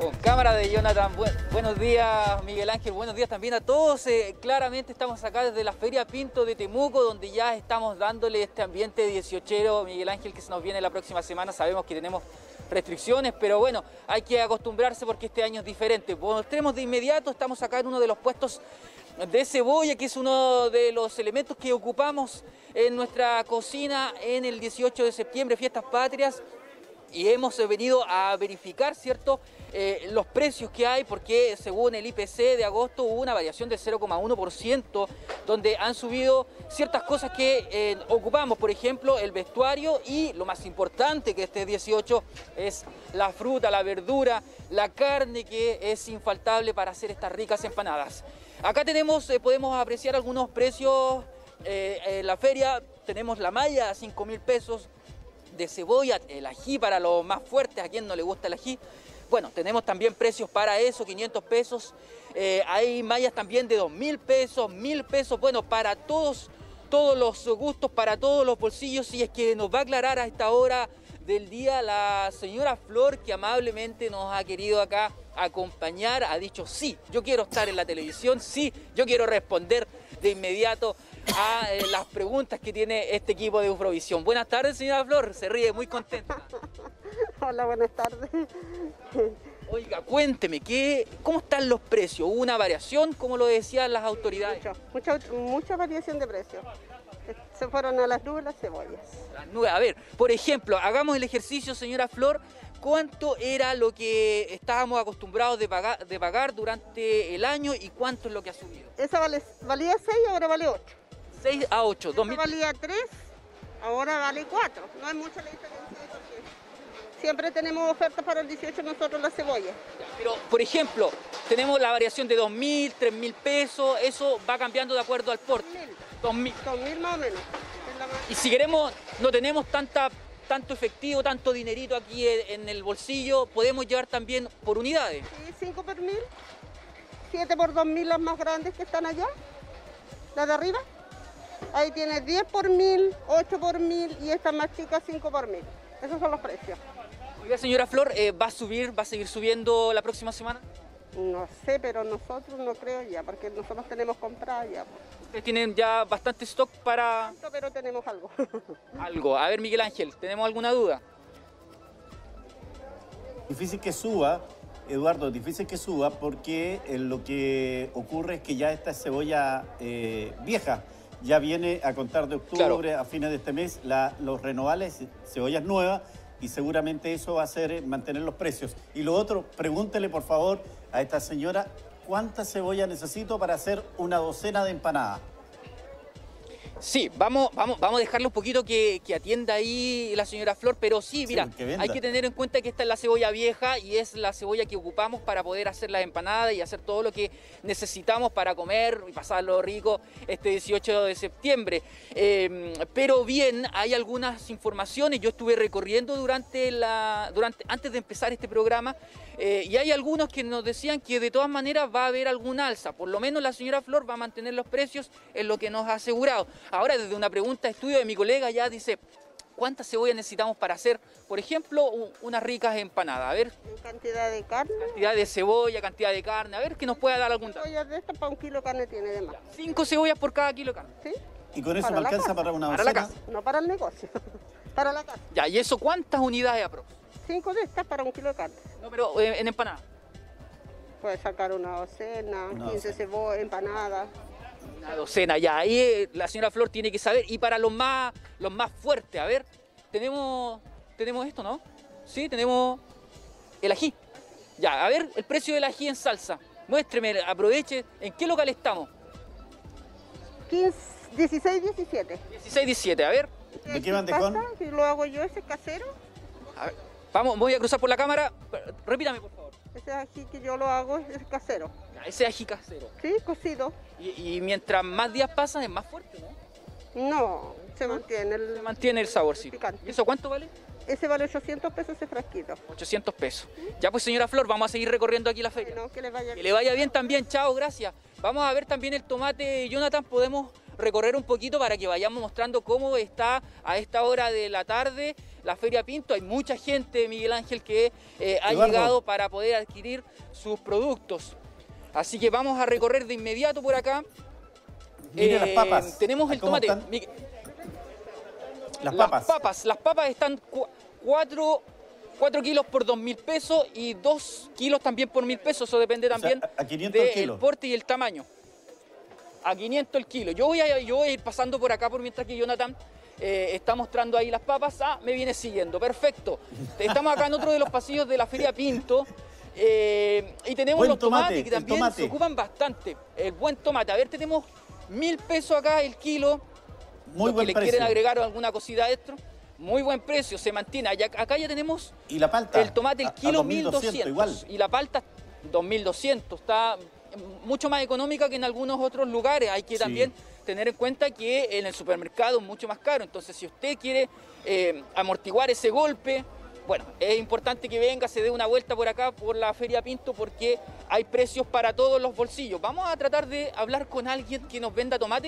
Con cámara de Jonathan. Buenos días, Miguel Ángel. Buenos días también a todos. Claramente estamos acá desde la Feria Pinto de Temuco, donde ya estamos dándole este ambiente 18ero, Miguel Ángel, que se nos viene la próxima semana. Sabemos que tenemos restricciones, pero bueno, hay que acostumbrarse porque este año es diferente. Mostremos de inmediato, estamos acá en uno de los puestos de cebolla, que es uno de los elementos que ocupamos en nuestra cocina en el 18 de septiembre, Fiestas Patrias. Y hemos venido a verificar, ¿cierto?, los precios que hay, porque según el IPC de agosto hubo una variación del 0,1%, donde han subido ciertas cosas que ocupamos, por ejemplo, el vestuario y lo más importante que este 18 es la fruta, la verdura, la carne, que es infaltable para hacer estas ricas empanadas. Acá tenemos, podemos apreciar algunos precios en la feria. Tenemos la malla a 5.000 pesos de cebolla, el ají para los más fuertes, a quien no le gusta el ají. Bueno, tenemos también precios para eso, 500 pesos. Hay mallas también de 2.000 pesos, 1.000 pesos. Bueno, para todos los gustos, para todos los bolsillos. Y es que nos va a aclarar a esta hora del día la señora Flor, que amablemente nos ha querido acá acompañar. Ha dicho, sí, yo quiero estar en la televisión, sí, yo quiero responder de inmediato a las preguntas que tiene este equipo de Ufrovisión. Buenas tardes, señora Flor, se ríe muy contenta. Hola, buenas tardes. Oiga, cuénteme, ¿cómo están los precios? ¿Hubo una variación, como lo decían las autoridades? Mucha variación de precios. Se fueron a las nubes las cebollas. Las nubes. A ver, por ejemplo, hagamos el ejercicio, señora Flor. ¿Cuánto era lo que estábamos acostumbrados de pagar durante el año y cuánto es lo que ha subido? Esa valía 6, ahora vale 8. 6 a 8. Esa valía 3, ahora vale 4. No hay mucha la diferencia porque siempre tenemos ofertas para el 18 nosotros la cebolla. Pero, por ejemplo, tenemos la variación de 2.000, 3.000 pesos. Eso va cambiando de acuerdo al porte. 2.000 más o menos. Y si queremos, no tenemos tanto efectivo, tanto dinerito aquí en el bolsillo, podemos llevar también por unidades. Sí, 5 por 1.000, 7 por 2.000 las más grandes que están allá, las de arriba. Ahí tienes 10 por 1.000, 8 por 1.000 y estas más chicas 5 por 1.000. Esos son los precios. Oiga, señora Flor, ¿va a seguir subiendo la próxima semana? No sé, pero nosotros no creo ya, porque nosotros tenemos comprado ya. Ustedes tienen ya bastante stock para... Pero tenemos algo. Algo. A ver, Miguel Ángel, ¿tenemos alguna duda? Difícil que suba, Eduardo, difícil que suba porque lo que ocurre es que ya esta cebolla vieja ya viene a contar de octubre, claro, a fines de este mes, los renovables, cebollas nuevas, y seguramente eso va a hacer mantener los precios. Y lo otro, pregúntele por favor a esta señora cuánta cebolla necesito para hacer una docena de empanadas. Sí, vamos a dejarle un poquito que atienda ahí la señora Flor, pero sí, mira, hay que tener en cuenta que esta es la cebolla vieja y es la cebolla que ocupamos para poder hacer las empanadas y hacer todo lo que necesitamos para comer y pasarlo rico este 18 de septiembre. Pero bien, hay algunas informaciones, yo estuve recorriendo antes de empezar este programa, y hay algunos que nos decían que de todas maneras va a haber algún alza, por lo menos la señora Flor va a mantener los precios en lo que nos ha asegurado. Ahora, desde una pregunta de estudio de mi colega ya dice, ¿cuántas cebollas necesitamos para hacer, por ejemplo, unas ricas empanadas? A ver. Cantidad de carne. Cantidad de cebolla, cantidad de carne. A ver, que nos pueda dar algún dato. Cebollas de estas para 1 kilo de carne tiene de más. 5 cebollas por cada kilo de carne. Sí. ¿Y con eso me alcanza para una docena? Para la casa. No para el negocio, para la casa. Ya, ¿y eso cuántas unidades aprox? 5 de estas para 1 kilo de carne. No, pero en empanada. Puedes sacar una docena, 15 cebollas, empanadas. Una docena, ya. Ahí la señora Flor tiene que saber. Y para los más fuertes, a ver, tenemos esto, ¿no? Sí, tenemos el ají. Ya, a ver, el precio del ají en salsa. Muéstreme, aproveche. ¿En qué local estamos? 16, 17. 16, 17, a ver. ¿De qué bandejón? Si lo hago yo, ese es casero. A ver, vamos, voy a cruzar por la cámara. Repítame, por favor. Ese ají que yo lo hago es casero. Ese ají casero. Sí, cocido. Y mientras más días pasan es más fuerte, ¿no? No, se mantiene el saborcito. Picante. ¿Y eso cuánto vale? Ese vale 800 pesos ese frasquito. 800 pesos. Ya pues, señora Flor, vamos a seguir recorriendo aquí la feria. Bueno, que le vaya bien también, chao, gracias. Vamos a ver también el tomate, Jonathan, podemos recorrer un poquito para que vayamos mostrando cómo está a esta hora de la tarde la Feria Pinto. Hay mucha gente, Miguel Ángel, que ha Eduardo. llegado para poder adquirir sus productos. Así que vamos a recorrer de inmediato por acá. Mire las papas. Tenemos el ¿Cómo tomate. están? Las papas. Las papas están 4 kilos por 2.000 pesos y 2 kilos también por 1.000 pesos. Eso depende también a 500 el del kilo. porte y el tamaño. A 500 el kilo. Yo voy a ir pasando por acá por mientras que Jonathan está mostrando ahí las papas. Ah, me viene siguiendo. Perfecto. Estamos acá en otro de los pasillos de la Feria Pinto. Y tenemos Buen los tomates tomate, que también el tomate. se ocupan bastante. El buen tomate. A ver, tenemos 1.000 pesos acá el kilo. Muy Los buen que le precio. quieren agregar alguna cosita extra. Muy buen precio, se mantiene. Acá ya tenemos Y la palta. el tomate, el kilo 1.200. igual. Y la palta 2.200. Está mucho más económica que en algunos otros lugares. Hay que Sí. también tener en cuenta que en el supermercado es mucho más caro. Entonces, si usted quiere amortiguar ese golpe, bueno, es importante que venga, se dé una vuelta por acá, por la Feria Pinto, porque hay precios para todos los bolsillos. Vamos a tratar de hablar con alguien que nos venda tomate.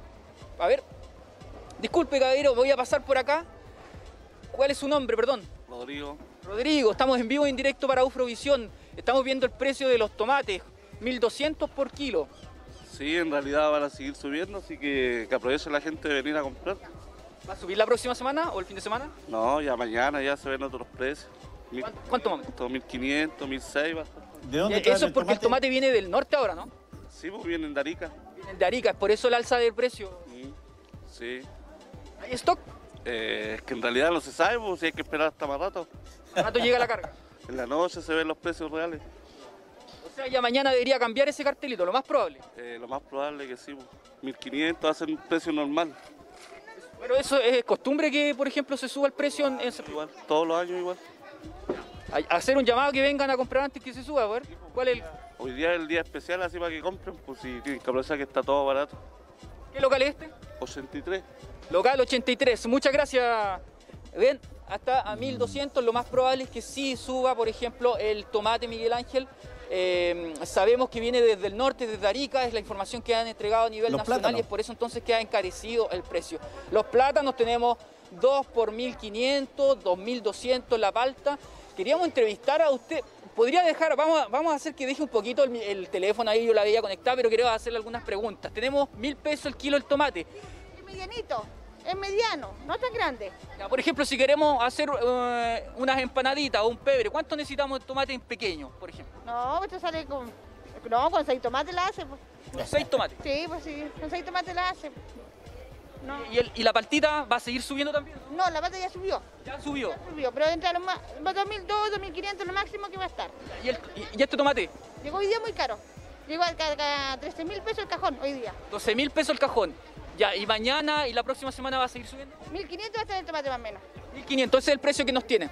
A ver. Disculpe, caballero, voy a pasar por acá. ¿Cuál es su nombre, perdón? Rodrigo, Rodrigo, estamos en vivo e en directo para Ufrovisión. Estamos viendo el precio de los tomates, 1.200 por kilo. sí, en realidad van a seguir subiendo, así que aproveche la gente de venir a comprar. ¿Va a subir la próxima semana o el fin de semana? No, ya mañana ya se ven otros precios. ¿Cuánto más? 1.500, 1.600 va a estar. ¿De dónde traen Eso es porque el tomate viene del norte ahora, ¿no? Sí, pues vienen de Arica. Viene de Arica, es por eso el alza del precio. Sí. ¿Hay stock? Es que en realidad no se sabe, pues si hay que esperar hasta más rato. ¿Al rato llega la carga? En la noche se ven los precios reales. O sea, ya mañana debería cambiar ese cartelito, lo más probable. Lo más probable que sí, pues. 1.500 va a ser un precio normal. Pero eso es costumbre que, por ejemplo, se suba el precio en Igual, todos los años igual. hacer un llamado que vengan a comprar antes que se suba, a ver. ¿Cuál es Hoy día es el día especial, así para que compren, pues si tienen que aprovechar que está todo barato. ¿Qué local es este? 83. Local 83, muchas gracias. Ven, hasta a 1.200, lo más probable es que sí suba, por ejemplo, el tomate Miguel Ángel. Sabemos que viene desde el norte, desde Arica, es la información que han entregado a nivel Los nacional plátanos. y es por eso entonces que ha encarecido el precio. Los plátanos tenemos 2 por 1.500, 2.200 la palta. Queríamos entrevistar a usted. Podría dejar, vamos a hacer que deje un poquito el teléfono ahí, yo la veía conectada, pero quiero hacerle algunas preguntas. Tenemos 1.000 pesos el kilo el tomate. Es medianito, es mediano, no tan grande. Ya, por ejemplo, si queremos hacer unas empanaditas o un pebre, ¿cuánto necesitamos de tomate en pequeño, por ejemplo? No, esto sale con... No, con 6 tomates la hace. Pues. 6 tomates. Sí, pues sí, con 6 tomates la hace. No, ¿Y la paltita va a seguir subiendo también? no, la pata ya subió. Ya subió. Ya subió, pero entre los más... 2.200, 2.500 lo máximo que va a estar. ¿Y este tomate? Llegó hoy día muy caro. Llegó a 13.000 pesos el cajón hoy día. 12.000 pesos el cajón. Ya, y mañana y la próxima semana va a seguir subiendo. 1.500 va a estar el tomate más o menos. 1.500, ese es el precio que nos tiene.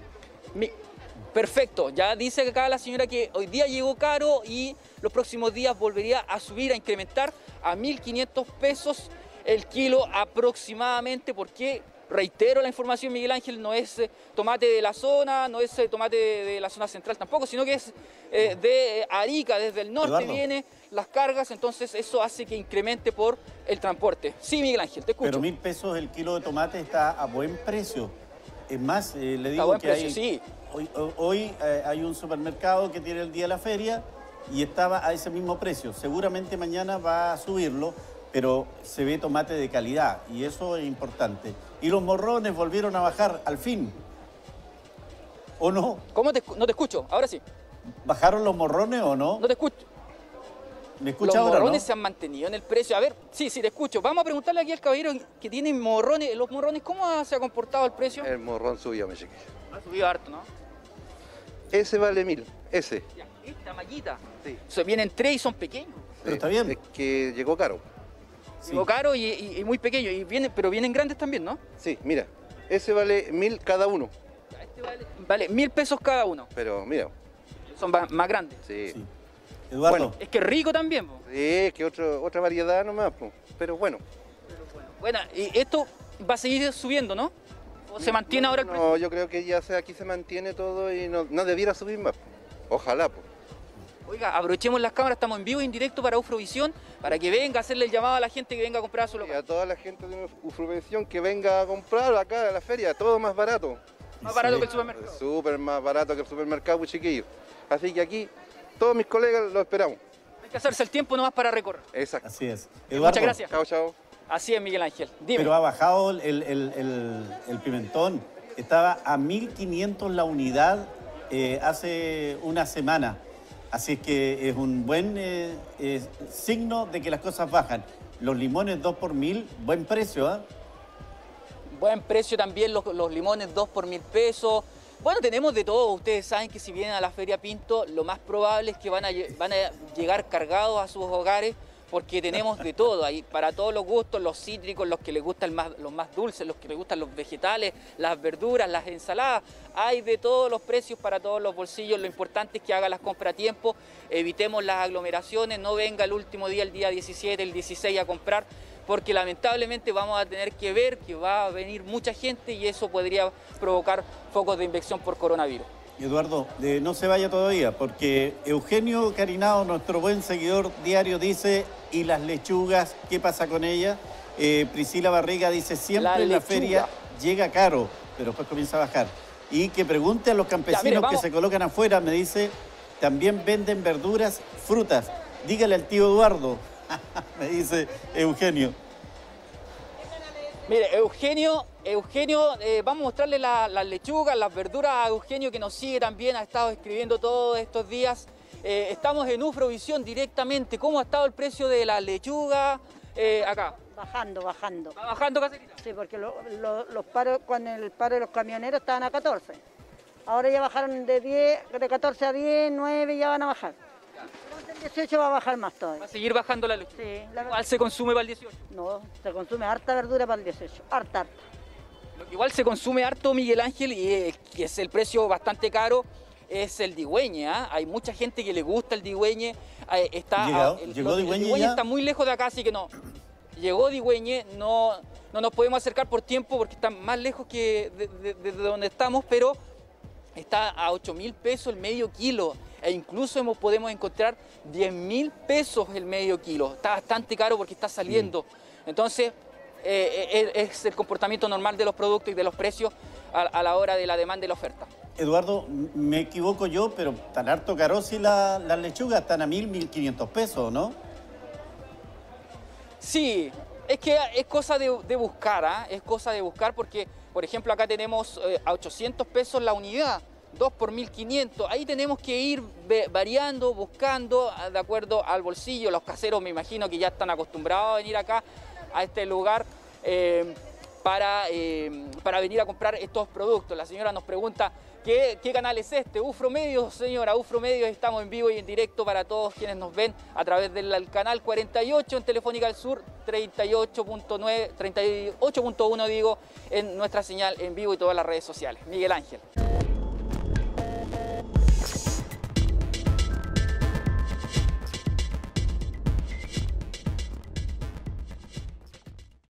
Perfecto, ya dice acá la señora que hoy día llegó caro y los próximos días volvería a subir, a incrementar a 1.500 pesos el kilo aproximadamente, porque, reitero la información, Miguel Ángel, no es tomate de la zona, no es tomate de la zona central tampoco, sino que es de Arica, desde el norte Eduardo. vienen las cargas, entonces eso hace que incremente por el transporte. Sí, Miguel Ángel, te escucho. Pero 1.000 pesos el kilo de tomate está a buen precio. Es más, le digo buen que precio, hay, sí. hoy hay un supermercado que tiene el día de la feria y estaba a ese mismo precio. Seguramente mañana va a subirlo, pero se ve tomate de calidad y eso es importante. Y los morrones volvieron a bajar al fin. ¿O no? ¿Cómo no te escucho? Ahora sí. ¿Bajaron los morrones o no? No te escucho. ¿Me Los escucha ahora, morrones no? se han mantenido en el precio. A ver, sí, te escucho. Vamos a preguntarle aquí al caballero que tiene morrones. Los morrones, ¿cómo se ha comportado el precio? El morrón subió, me chiquillo. Ha subido harto, ¿no? Ese vale 1.000, ese. Ya, esta mallita. Sí. O sea, vienen 3 y son pequeños. Pero está bien. Es que llegó caro. Sí. Digo, caro y muy pequeño. Pero vienen grandes también, ¿no? Sí, mira, ese vale 1.000 cada uno. Ya, este vale 1.000 pesos cada uno. Pero mira, Son más grandes. sí. Sí. Eduardo, Bueno. Es que rico también, po. Sí, es que otra variedad nomás, po. Pero bueno. Bueno, y esto va a seguir subiendo, ¿no? ¿O se mantiene ahora el precio? No, yo creo que ya aquí se mantiene todo y no debiera subir más. Po. Ojalá, po. Oiga, aprovechemos las cámaras, estamos en vivo y en directo para Ufrovisión, para que venga a hacerle el llamado a la gente que venga a comprar a su Y local. a toda la gente de Ufrovisión que venga a comprar acá a la feria, todo más barato. Más barato que el supermercado. Súper más barato que el supermercado, pues, chiquillos. Así que aquí todos mis colegas los esperamos. Hay que hacerse el tiempo nomás para recorrer. Exacto. Así es. Muchas gracias. Chao, chao. Así es, Miguel Ángel. Dime. Pero ha bajado el pimentón. Estaba a 1.500 la unidad hace una semana. Así es que es un buen signo de que las cosas bajan. Los limones 2 por 1.000, buen precio, ¿ah? Buen precio también los limones, 2 por 1.000 pesos. Bueno, tenemos de todo. Ustedes saben que si vienen a la Feria Pinto, lo más probable es que van a llegar cargados a sus hogares, porque tenemos de todo ahí, para todos los gustos, los cítricos, los que les gustan los más dulces, los que les gustan los vegetales, las verduras, las ensaladas. Hay de todos los precios para todos los bolsillos. Lo importante es que haga las compras a tiempo, evitemos las aglomeraciones, no venga el último día, el día 17, el 16 a comprar, porque lamentablemente vamos a tener que ver que va a venir mucha gente y eso podría provocar focos de infección por coronavirus. Eduardo, no se vaya todavía, porque Eugenio Carinao, nuestro buen seguidor diario, dice, ¿y las lechugas? ¿Qué pasa con ellas? Priscila Barriga dice, siempre la feria llega caro, pero después comienza a bajar. Y que pregunte a los campesinos que se colocan afuera, me dice, también venden verduras, frutas. Dígale al tío Eduardo, me dice Eugenio. Mire, Eugenio, vamos a mostrarle las lechugas, las verduras a Eugenio, que nos sigue también, ha estado escribiendo todos estos días. Estamos en Ufrovisión directamente. ¿Cómo ha estado el precio de la lechuga acá? Bajando. ¿Va bajando, Caserita? Sí, porque los paros, con el paro de los camioneros estaban a 14. Ahora ya bajaron de 14 a 10, 9 ya van a bajar. El 18 va a bajar más todavía. ¿Va a seguir bajando la lechuga? Sí. ¿Igual se consume para el 18? No, se consume harta verdura para el 18, harta. Lo que igual se consume harto, Miguel Ángel, y que es el precio bastante caro, es el digüeñe, ¿eh? Hay mucha gente que le gusta el digüeñe. ¿Llegó digüeñe el digüeñe ya? está muy lejos de acá, así que no. Llegó digüeñe, no nos podemos acercar por tiempo porque está más lejos que de donde estamos, pero está a 8.000 pesos el medio kilo. E incluso podemos encontrar 10.000 pesos el medio kilo. Está bastante caro porque está saliendo. Entonces, es el comportamiento normal de los productos y de los precios a la hora de la demanda y la oferta. Eduardo, me equivoco yo, pero tan harto caro si las lechugas están a 1.500 pesos, ¿no? Sí, es que es cosa de buscar, ¿eh? Es cosa de buscar porque, por ejemplo, acá tenemos a 800 pesos la unidad, 2 por 1.500. Ahí tenemos que ir variando, buscando, de acuerdo al bolsillo. Los caseros me imagino que ya están acostumbrados a venir acá, a este lugar, para venir a comprar estos productos. La señora nos pregunta, ¿qué canal es este? Ufro Medios, señora, Ufro Medios. Estamos en vivo y en directo para todos quienes nos ven a través del canal 48 en Telefónica del Sur, 38.1 digo, en nuestra señal en vivo y todas las redes sociales. Miguel Ángel.